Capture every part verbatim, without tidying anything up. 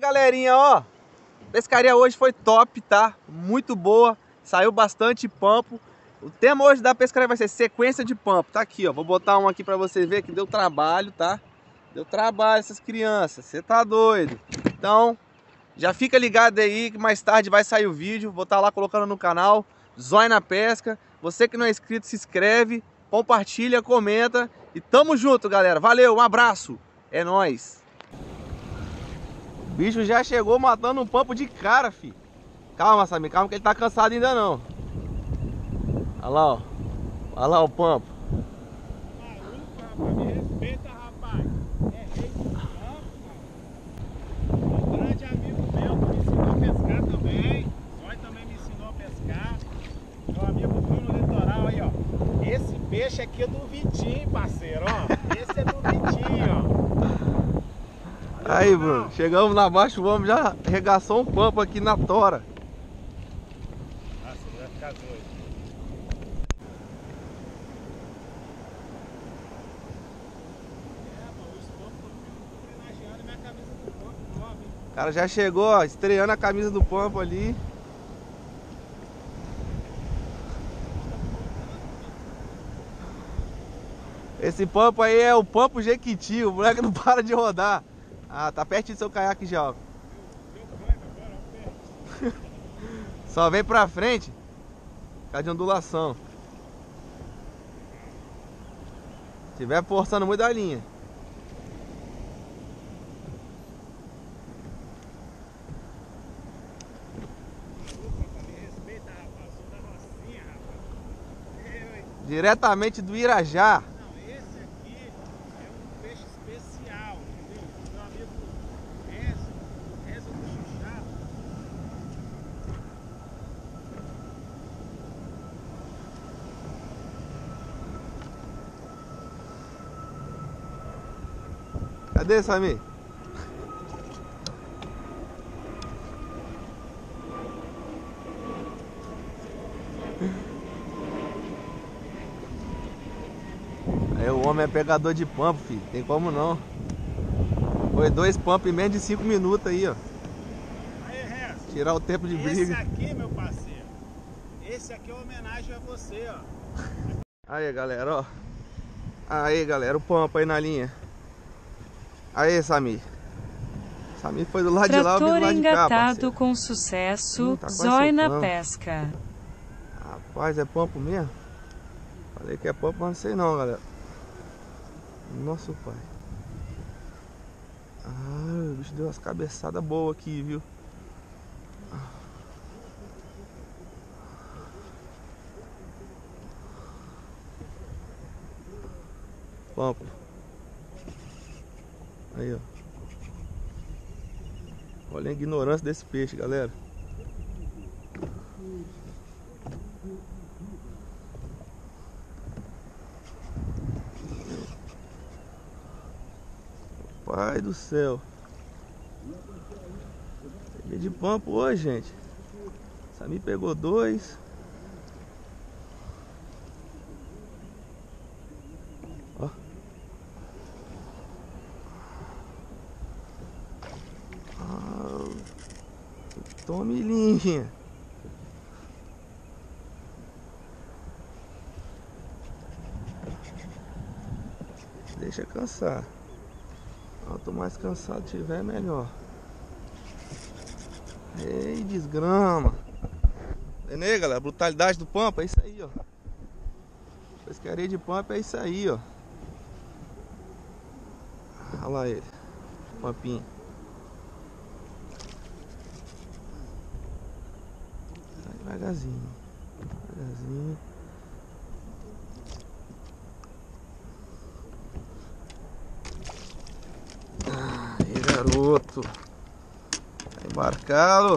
Galerinha, ó, a pescaria hoje foi top, tá? Muito boa, saiu bastante pampo. O tema hoje da pescaria vai ser sequência de pampo. Tá aqui, ó, vou botar um aqui pra você ver que deu trabalho, tá? Deu trabalho essas crianças, você tá doido? Então, já fica ligado aí que mais tarde vai sair o vídeo. Vou estar lá colocando no canal, Zóio na Pesca. Você que não é inscrito, se inscreve, compartilha, comenta. E tamo junto, galera. Valeu, um abraço. É nóis. O bicho já chegou matando um pampo de cara, fi. Calma, Samir, calma que ele tá cansado ainda não. Olha lá, ó. Olha lá o pampo. Maluco, rapaz, me respeita, rapaz. É rei do campo, cara. Um grande amigo meu que me ensinou a pescar também. O Zóio também me ensinou a pescar. Meu amigo Bruno Litoral aí, ó. Esse peixe aqui é do Vitinho, parceiro, ó. Esse é do Vitinho, ó. Aí, Bruno, chegamos lá abaixo, o homem já arregaçou um pampo aqui na tora. Nossa, vai ficar doido. É, mano, os pampos estão homenageando minha camisa do pampo nova, hein? O cara já chegou, ó, estreando a camisa do pampo ali. Esse pampo aí é o pampo Jequiti, o moleque não para de rodar. Ah, tá pertinho do seu caiaque já, ó. Só vem pra frente, fica de ondulação. Se tiver forçando muito a linha. Me respeita, rapaz. Sou da Rocinha, rapaz. Eu, hein? Diretamente do Irajá. Não, esse aqui é um peixe especial, entendeu? Meu amigo Enzo, Enzo do Xuxá. Cadê, Samir? Aí o homem é pegador de pampo, filho. Tem como não. Foi dois pampos em menos de cinco minutos aí, ó. Aí, Renzo, Tirar o tempo de esse briga. aqui, meu parceiro, esse aqui é uma homenagem a você, ó. Aí, galera, ó. Aí, galera, o pampo aí na linha. Aí, Samir. Samir foi do lado de lá, eu vim do Trator lado de cá, engatado parceiro. com sucesso, Hum, tá quase Zóio na soltando. pesca. Rapaz, é pampo mesmo? Falei que é pampo, mas não sei não, galera. Nossa, pai. Ah, o bicho deu umas cabeçadas boas aqui, viu? Pampo. Aí, ó. Olha a ignorância desse peixe, galera. Pai do céu. Peguei de pampo hoje, gente. Samir pegou dois. Ó. Ah, tome linha. Deixa cansar. Quanto mais cansado tiver, melhor. Ei, desgrama. Entendeu, galera? Brutalidade do pampo, é isso aí, ó. Pescaria de pampo é isso aí, ó. Olha lá ele. Pampinho. Vai devagarzinho. Devagarzinho. Aí, garoto. Tá embarcado.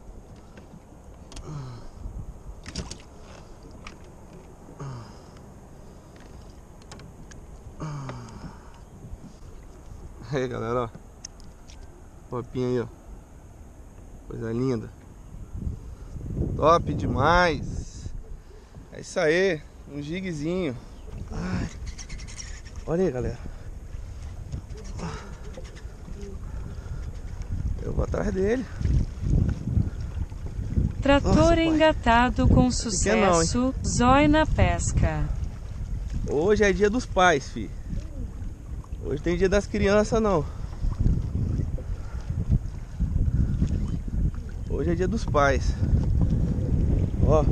Aí, galera, ó. Pampinho aí, ó. Coisa linda. Top demais. É isso aí. Um jiguezinho. Ai. Olha aí, galera. Eu vou atrás dele. Trator Nossa, engatado com sucesso, não, zói na pesca. Hoje é dia dos pais, fi. Hoje tem dia das crianças, não. Hoje é dia dos pais. Ó.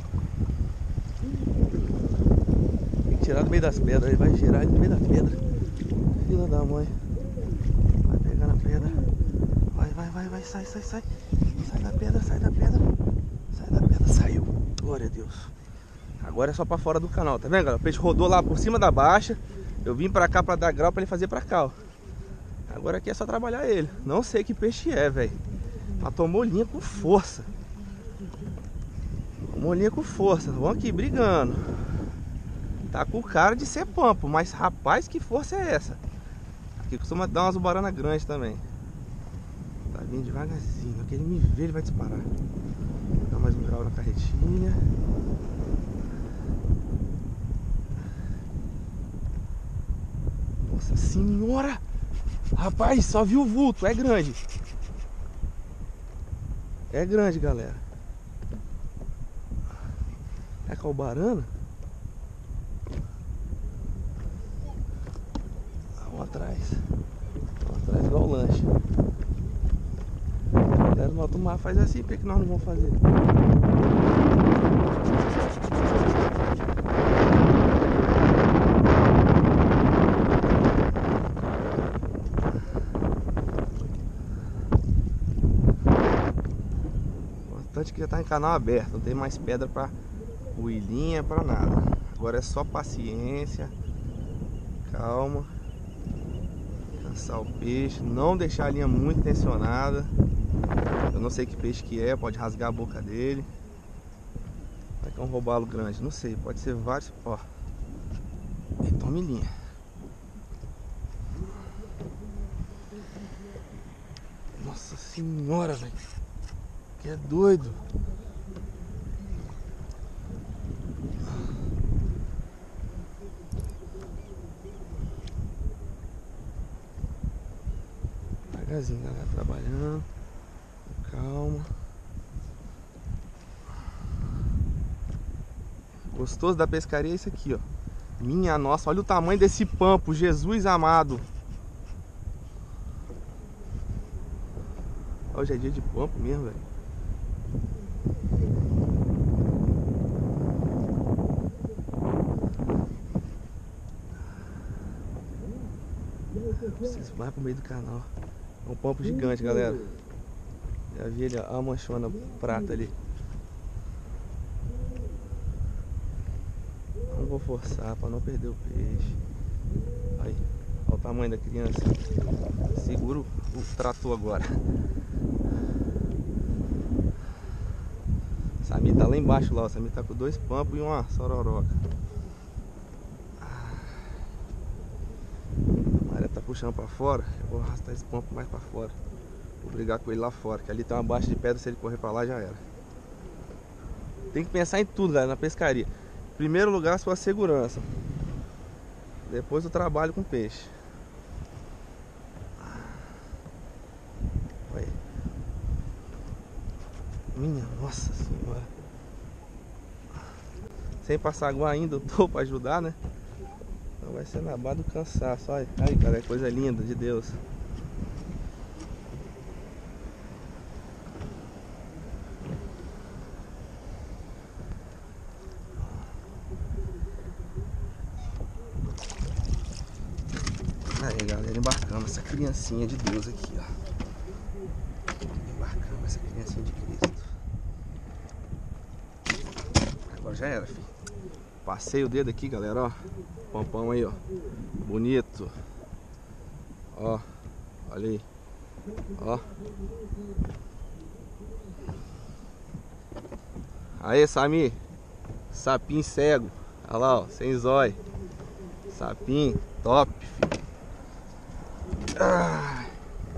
Tem que tirar do meio das pedras. Ele vai tirar ele no meio da pedra. Filha da mãe. Vai pegar na pedra. Vai, vai, vai, vai. Sai, sai, sai. Sai da pedra, sai da pedra. Sai da pedra, saiu. Glória a Deus. Agora é só pra fora do canal, tá vendo, galera? O peixe rodou lá por cima da baixa. Eu vim pra cá pra dar grau pra ele fazer pra cá, ó. Agora aqui é só trabalhar ele. Não sei que peixe é, velho. Mas tomou linha com força. Tomou linha com força. Vamos aqui brigando. Tá com cara de ser pampo, mas rapaz, que força é essa? Aqui costuma dar umas ubaranas grandes também. Tá vindo devagarzinho. Aqui ele me vê, ele vai disparar. Vou dar mais um grau na carretilha. Nossa senhora! Rapaz, só viu o vulto, é grande. É grande, galera. É calbarana? Vamos atrás. Vamos atrás igual o lanche. Galera, no alto mar faz assim, por que nós não vamos fazer? Que já tá em canal aberto, não tem mais pedra para ruilinha, para nada. Agora é só paciência, calma, cansar o peixe, não deixar a linha muito tensionada. Eu não sei que peixe que é, pode rasgar a boca dele. Vai que é um robalo grande, não sei, pode ser vários. Ó, e tome linha. Nossa senhora, velho. Que é doido. Devagarzinho, galera, trabalhando. Calma. Gostoso da pescaria é isso aqui, ó. Minha nossa, olha o tamanho desse pampo, Jesus amado. Hoje é dia de pampo mesmo, velho. Preciso mais pro meio do canal. É um pampo gigante, galera. Já vi ele, ó, a manchona prata ali. Não vou forçar para não perder o peixe. Aí, olha o tamanho da criança. Segura o trator agora. Samir tá lá embaixo lá, o Samir tá com dois pampos e uma sororoca. A maré tá puxando pra fora, eu vou arrastar esse pampo mais pra fora. Vou brigar com ele lá fora, que ali tem uma baixa de pedra, se ele correr pra lá já era. Tem que pensar em tudo, galera, na pescaria. Em primeiro lugar, sua segurança. Depois o trabalho com peixe. Aí. Minha nossa senhora. Sem passar água ainda, eu tô pra ajudar, né? Então vai ser na base do cansaço. Olha aí, cara, é coisa linda de Deus. Aí, galera, embarcamos essa criancinha de Deus aqui, ó. Embarcamos essa criancinha de Cristo. Agora já era, filho. Passei o dedo aqui, galera, ó. Pampão aí, ó. Bonito. Ó. Olha aí. Ó. Aí, Samir. Sapinho cego. Olha lá, ó. Sem zóio. Sapinho top, filho. Ah.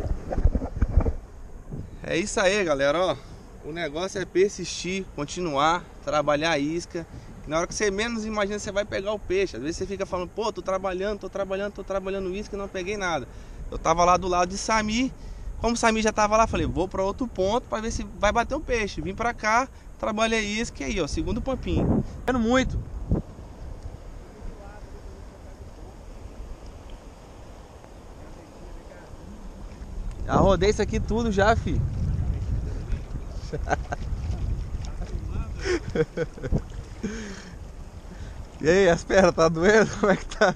É isso aí, galera, ó. O negócio é persistir, continuar, trabalhar a isca. Na hora que você menos imagina, você vai pegar o peixe. Às vezes você fica falando, pô, tô trabalhando, tô trabalhando, tô trabalhando isca e não peguei nada. Eu tava lá do lado de Samir, Como o Samir já tava lá, falei, vou pra outro ponto pra ver se vai bater um peixe. Vim pra cá, trabalhei isso, que aí, ó, segundo pampinho. Vendo muito. Já rodei isso aqui tudo já, filho. E aí, as pernas, tá doendo? Como é que tá?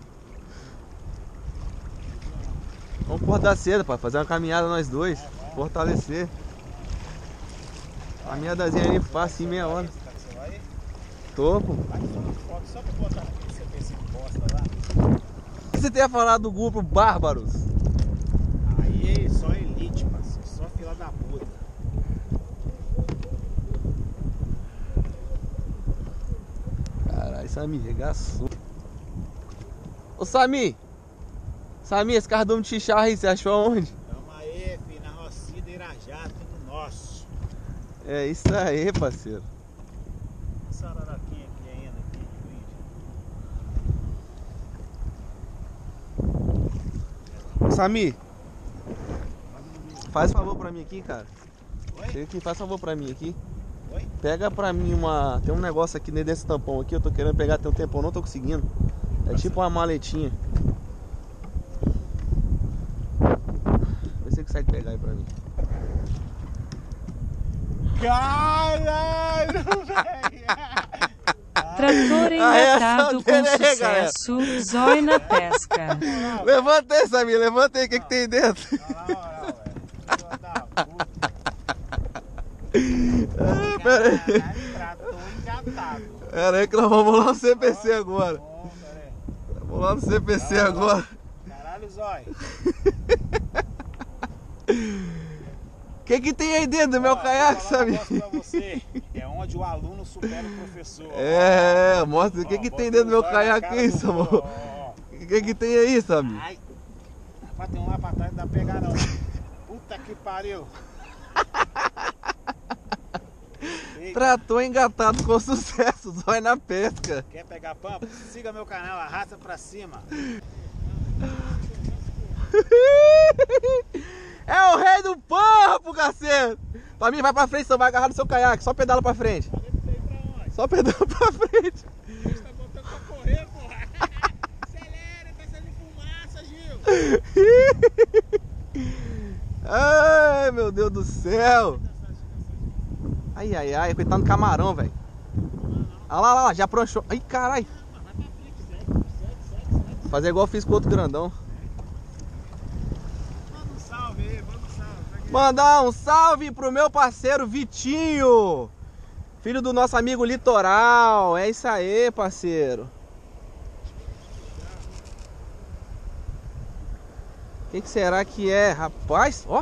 Vamos acordar cedo, pai, fazer uma caminhada nós dois, fortalecer. Caminhadazinha ali fácil, em meia hora. Tô, pô. Só pra botar aquele C P cinco bosta lá. O que você tem a falar do grupo Bárbaros? Aí só elite, parceiro, só fila da puta. Caralho, Samir, regaçou. Ô Samir! Samir, esse cardume de chicharra aí, você achou aonde? Tamo aí, filho, na Rocida Irajá, tudo nosso. É isso aí, parceiro. Essa araraquinha aqui ainda, aqui de vídeo. Samir, faz favor pra mim aqui, cara. Oi? Chega aqui, faz favor pra mim aqui. Oi? Pega pra mim uma... Tem um negócio aqui dentro desse tampão aqui, eu tô querendo pegar tem um tempão, não tô conseguindo. É tipo uma maletinha. Vê se você consegue pegar aí pra mim. Caralho, velho! Trator engatado com sucesso, zóio na pesca. Levanta aí, Samir, levanta aí, o que, que tem dentro? Na moral, velho. Filho da puta. Ah, pera aí. Caralho, trator engatado. Pera aí que nós vamos lá no C P C agora. Bom, pera aí. Vamos lá no C P C agora. Caralho, zóio. O que que tem aí dentro do meu Ó, caiaque, vou falar um Samir? negócio pra você. É onde o aluno supera o professor. É, mostra o que Ó, que bota tem dentro do meu o zóio na caiaque cara aí, do Samu. vô, ó. O que que tem aí, Samir? Ai, rapaz, tem um lá pra trás, não dá pra pegar não. Puta que pariu. Eita, Trator engatado com sucesso, zóio na pesca. quer pegar pampa? Siga meu canal, arrasta pra cima. É o rei do pampo, cacete! Pra mim, vai pra frente, você vai agarrar no seu caiaque, só pedala pra frente. Só pedala pra frente. Você tá botando pra correr, porra. Acelera, tá saindo fumaça, Gil. Ai, meu Deus do céu. Ai, ai, ai, coitado do camarão, velho. Olha lá, lá, já pronchou. Ai, caralho. Fazer igual eu fiz com o outro grandão. Manda um salve aí, manda um salve. Mandar um salve pro meu parceiro Vitinho, filho do nosso amigo Litoral. É isso aí, parceiro. O que, que será que é? Rapaz, ó.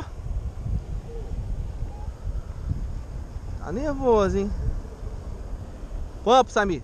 Tá nervoso, hein? Vamos, Samir.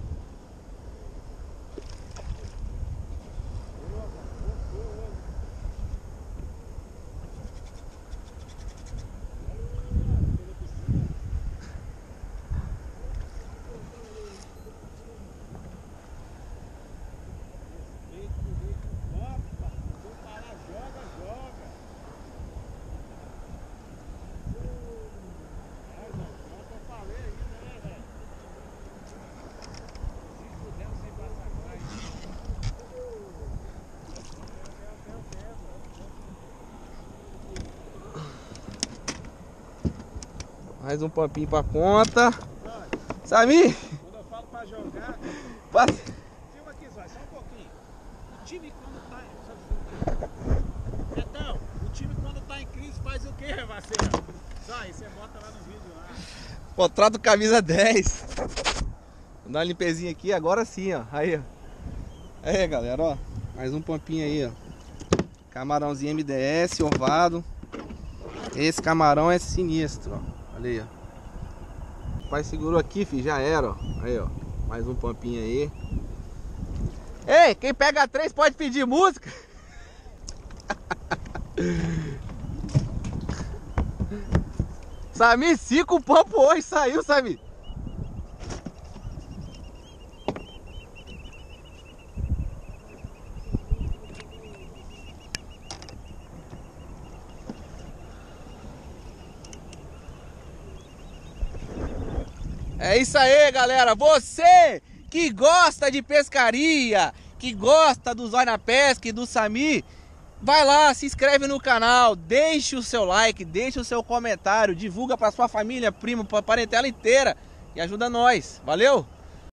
Mais um pampinho pra conta. Samir! Quando eu falo pra jogar, Passa. filma aqui, Zóio, só um pouquinho. O time quando tá em... Betão, o time quando tá em crise faz o quê, parceiro? Zóio, você bota lá no vídeo lá. Contrato camisa dez. Vou dar uma limpezinha aqui, agora sim, ó. Aí, ó. Aí, galera, ó. Mais um pampinho aí, ó. Camarãozinho M D S, ovado. Esse camarão é sinistro, ó. Olha aí, ó. O pai segurou aqui, filho, já era, ó. Aí, ó. Mais um pampinho aí. Ei, quem pega três pode pedir música? Samir, cinco pampos hoje saiu, Samir. É isso aí, galera. Você que gosta de pescaria, que gosta do Zóio na Pesca e do Sami, vai lá, se inscreve no canal, deixe o seu like, deixe o seu comentário, divulga para sua família, primo, para a parentela inteira e ajuda nós. Valeu?